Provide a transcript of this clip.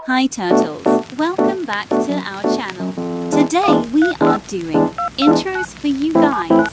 Hi turtles, welcome back to our channel. Today we are doing intros for you guys.